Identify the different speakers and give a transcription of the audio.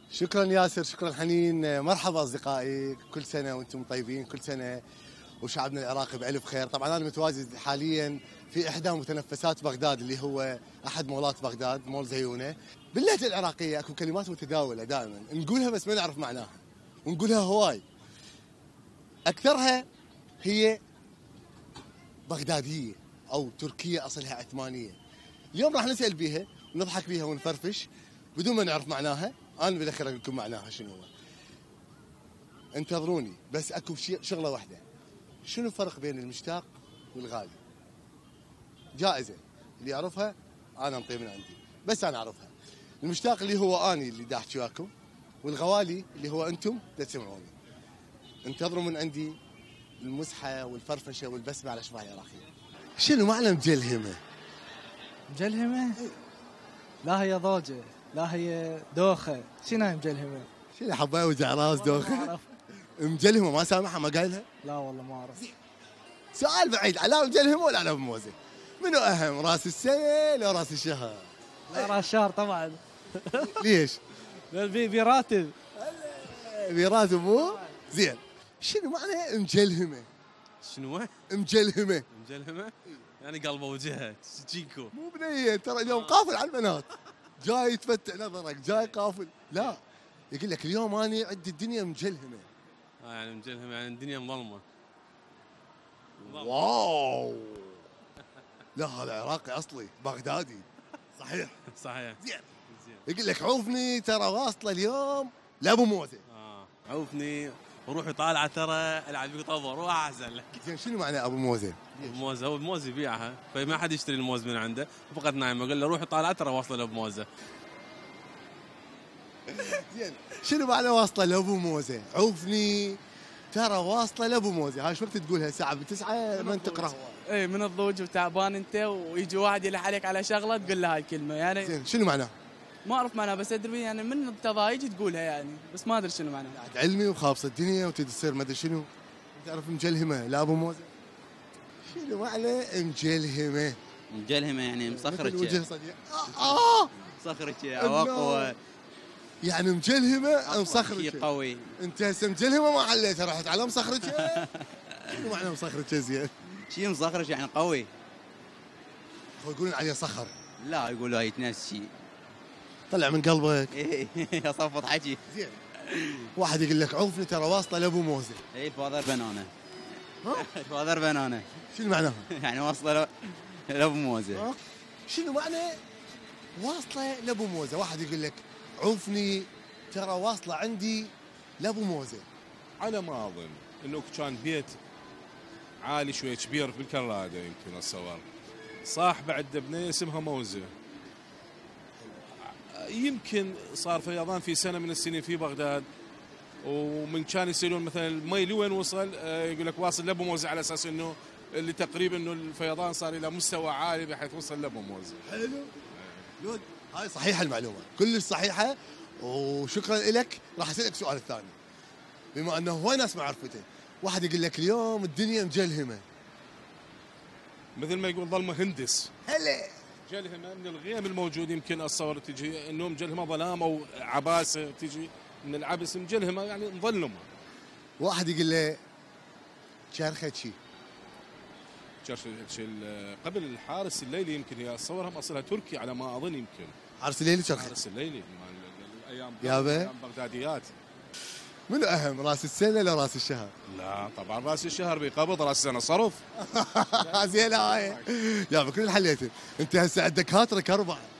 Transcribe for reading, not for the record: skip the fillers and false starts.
Speaker 1: شكرا ياسر، شكرا حنين. مرحبا اصدقائي، كل سنه وانتم طيبين، كل سنه وشعبنا العراقي بالف خير. طبعا انا متواجد حاليا في احدى متنفسات بغداد اللي هو احد مولات بغداد، مول زيونه. باللهجه العراقيه اكو كلمات متداوله دائما نقولها بس ما نعرف معناها، ونقولها هواي. اكثرها هي بغداديه او تركيه اصلها عثمانيه. اليوم راح نسال بيها ونضحك بيها ونفرفش بدون ما نعرف معناها. انا بالاخير اقول لكم معناها شنو هو. انتظروني، بس اكو شغله واحده. شنو الفرق بين المشتاق والغالي؟ جائزه اللي يعرفها انا انطيه من عندي، بس انا اعرفها. المشتاق اللي هو اني اللي دا احكي وياكم، والغوالي اللي هو انتم دا تسمعوني. انتظروا من عندي المزحه والفرفشه والبسمه على شفاه العراقيه. شنو معنى مجلهمه؟
Speaker 2: مجلهمة؟ لا هي ضوجة، لا هي دوخة. شنو هي مجلهمة؟
Speaker 1: شنو حبايه وجع راس دوخه؟ مجلهمه ما سامعها ما قايلها؟
Speaker 2: لا والله ما أعرف.
Speaker 1: سؤال بعيد، على مجلهمه ولا على بموزه؟ منو اهم، راس السنه لو راس الشهر؟
Speaker 2: لا راس الشهر طبعا.
Speaker 1: ليش؟
Speaker 2: براتب.
Speaker 1: براتب مو؟ زين. شنو معنى مجلهمه؟
Speaker 3: شنو؟
Speaker 1: مجلهمه
Speaker 3: مجلهمه؟ يعني قلبه وجهه تجيكو.
Speaker 1: مو بنيه، ترى اليوم قافل على البنات. جاي تفتح نظرك، جاي قافل. لا، يقول لك اليوم اني عندي الدنيا مجلهمه.
Speaker 3: يعني مجلهمه يعني الدنيا مظلمه.
Speaker 1: واو. لا هذا عراقي اصلي بغدادي. صحيح.
Speaker 3: صحيح.
Speaker 1: زين. يقول لك عوفني ترى واصله اليوم لابو موزه.
Speaker 3: عوفني وروحي طالعه ترى العب بيك طبر روح احسن لك.
Speaker 1: زين شنو معنى ابو موزه؟
Speaker 3: ابو موزه هو الموز يبيعها، فما حد يشتري الموز من عنده، فقط نايمه قال له روحي طالعه ترى واصله لابو موزه.
Speaker 1: زين شنو معنى واصله لابو موزه؟ عوفني ترى واصله لابو موزه. هاي شو وقت تقولها؟ الساعه 9 من تقرا؟
Speaker 2: اي من الضوج وتعبان انت ويجي واحد يلح عليك على شغله تقول له هاي الكلمه يعني.
Speaker 1: زين شنو معناه؟
Speaker 2: ما اعرف معناها بس ادري يعني من التضايج تقولها يعني، بس ما ادري شنو معناها.
Speaker 1: علمي وخابصه الدنيا وتصير ما ادري شنو. تعرف مجلهمه لابو موزه؟ شنو معنى مجلهمه؟
Speaker 4: مجلهمه يعني مصخرجه.
Speaker 1: وجه صديق.
Speaker 4: مصخرجه عواقب.
Speaker 1: يعني مجلهمه مصخرجه.
Speaker 4: قوي.
Speaker 1: انت هسه مجلهمه ما حليتها، رحت على مصخرجه. شنو معنى مصخرجه زين؟
Speaker 4: شيء مصخرج يعني قوي.
Speaker 1: يقولون عليه صخر.
Speaker 4: لا يقولوا هاي تنسي.
Speaker 1: طلع من قلبك.
Speaker 4: ايه صفط حكي.
Speaker 1: زين. واحد يقول لك عوفني ترى واصله لابو موزه.
Speaker 4: اي فاذر بنانه. فاذر بنانه.
Speaker 1: شنو معناها؟
Speaker 4: يعني واصله لابو موزه.
Speaker 1: شنو معنى واصله لابو موزه؟ واحد يقول لك عوفني ترى واصله عندي لابو موزه.
Speaker 5: على ما اظن انه كان بيت عالي شوي كبير بالكراده يمكن اتصور. صاح بعد بنيه اسمها موزه. يمكن صار فيضان في سنه من السنين في بغداد، ومن كان يسالون مثلا المي لوين وصل، يقول لك واصل لابو موزه، على اساس انه اللي تقريبا انه الفيضان صار الى مستوى عالي بحيث وصل لابو موزه.
Speaker 1: حلو. لود هاي صحيحه المعلومه، كلش صحيحه، وشكرا لك. راح اسالك السؤال الثاني، بما انه هواي ناس ما عرفته. واحد يقول لك اليوم الدنيا مجلهمه،
Speaker 5: مثل ما يقول ظلمه هندس.
Speaker 1: هلا
Speaker 5: مجلهمه من الغيم الموجود، يمكن اتصور تجي انه مجلهمه ظلام او عباسه، تجي من العبس مجلهمه يعني مظلمه.
Speaker 1: واحد يقول له شرخه شي
Speaker 5: قبل الحارس الليلي، يمكن هي اتصورها اصلها تركي على ما اظن. يمكن
Speaker 1: حارس الليلي شرخه.
Speaker 5: حارس الليلي ايام
Speaker 1: يابا
Speaker 5: بغداديات.
Speaker 1: منو اهم، راس السنه لو راس الشهر؟
Speaker 5: لا طبعا راس الشهر بيقبض، راس السنه صرف.
Speaker 1: زين هاي يابا كل حليته. انت هسه عندك هاترك 4.